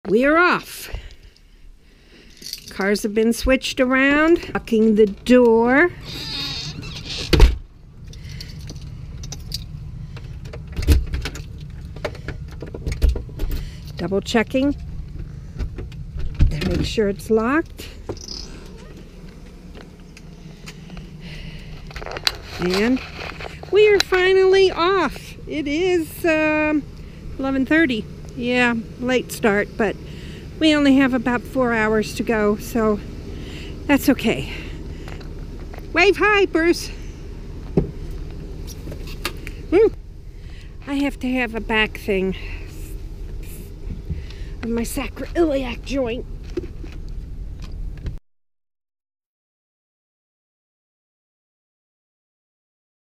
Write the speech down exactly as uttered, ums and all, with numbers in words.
We are off. Cars have been switched around. Locking the door. Double checking to make sure it's locked. And we are finally off. It is um, eleven thirty. Yeah, late start, but we only have about four hours to go, so that's okay. Wave hi, Bruce. Woo. I have to have a back thing of my sacroiliac joint.